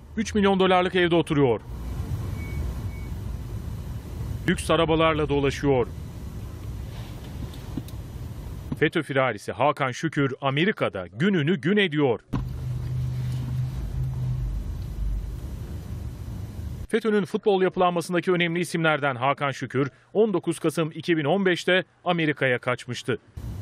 3 milyon dolarlık evde oturuyor. Lüks arabalarla dolaşıyor. FETÖ firarisi Hakan Şükür Amerika'da gününü gün ediyor. FETÖ'nün futbol yapılanmasındaki önemli isimlerden Hakan Şükür 19 Kasım 2015'te Amerika'ya kaçmıştı.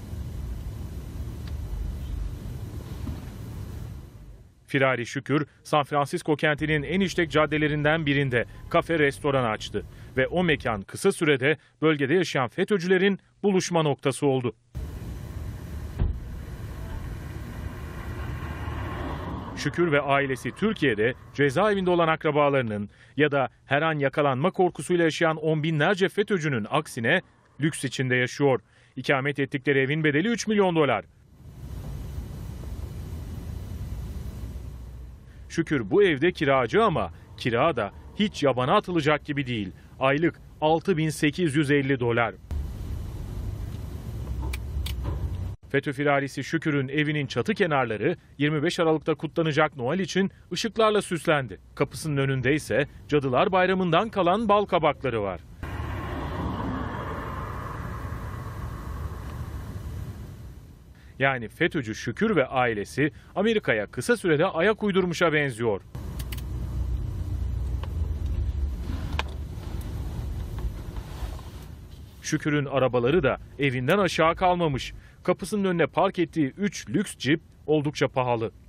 Firari Şükür, San Francisco kentinin en işlek caddelerinden birinde kafe restoran açtı ve o mekan kısa sürede bölgede yaşayan FETÖ'cülerin buluşma noktası oldu. Şükür ve ailesi Türkiye'de cezaevinde olan akrabalarının ya da her an yakalanma korkusuyla yaşayan on binlerce FETÖ'cünün aksine lüks içinde yaşıyor. İkamet ettikleri evin bedeli 3 milyon dolar. Şükür bu evde kiracı ama kira da hiç yabana atılacak gibi değil. Aylık 6.850 dolar. FETÖ firarisi Şükür'ün evinin çatı kenarları 25 Aralık'ta kutlanacak Noel için ışıklarla süslendi. Kapısının önünde ise Cadılar Bayramı'ndan kalan bal kabakları var. Yani FETÖ'cü Şükür ve ailesi Amerika'ya kısa sürede ayak uydurmuşa benziyor. Şükür'ün arabaları da evinden aşağı kalmamış. Kapısının önüne park ettiği 3 lüks cip oldukça pahalı.